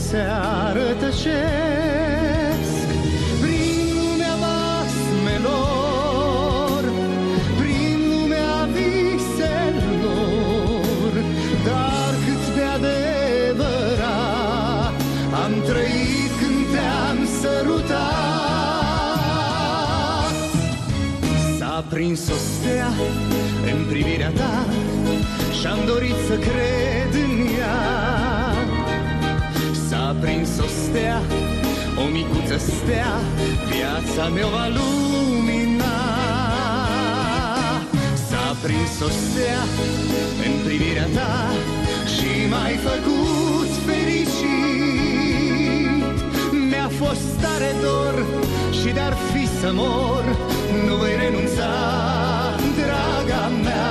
seară tăcesc prin lumea basmelor, prin lumea viselor. Dar cât de adevărat am trăit când te-am sărutat. S-a prins o stea în privirea ta și-am dorit să cred în ea. S-a prins o stea, o micuță stea, viața mea va lumina. S-a prins o stea în privirea ta și m-ai făcut fericit. Mi-a fost tare dor și de-ar fi să mor, nu voi renunța, draga mea.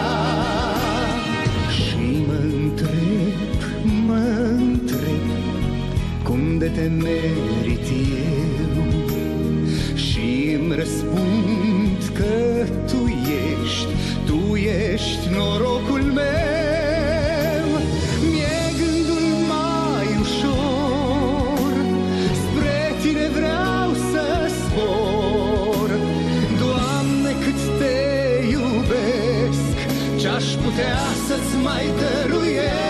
Mă întreb cum de te merit eu și îmi răspund că tu ești norocul meu. Mi-e gândul mai ușor, spre tine vreau să zbor. Doamne, cât te iubesc, ce-aș putea să-ți mai dăruiesc.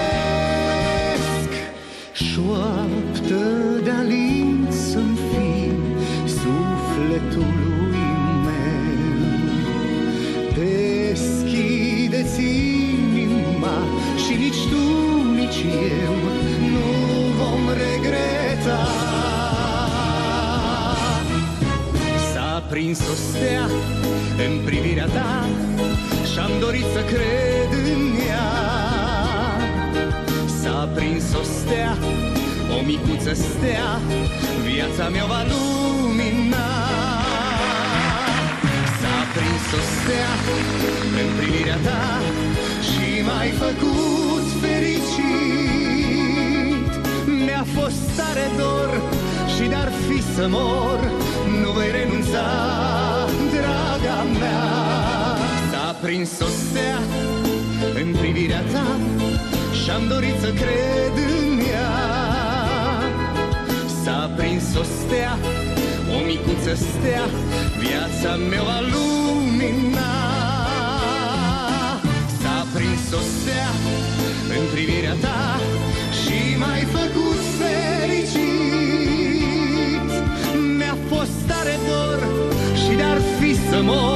Șoaptă de alin să-mi fii sufletului meu. Deschide-ți inima și nici tu, nici eu nu vom regreta. S-a prins o stea în privirea ta și-am dorit să cred în ea. S-a prins o stea, o micuță stea, viața mea va lumina. S-a prins o stea în privirea ta și m-ai făcut fericit. Mi-a fost tare dor și de-ar fi să mor, nu voi renunța, draga mea. S-a prins o stea în privirea ta și-am dorit să cred în ea. S-a prins o stea, o micuță stea, viața mea va lumina. S-a prins o stea în privirea ta și m-ai făcut fericit. Mi-a fost tare dor și de-ar fi să mor,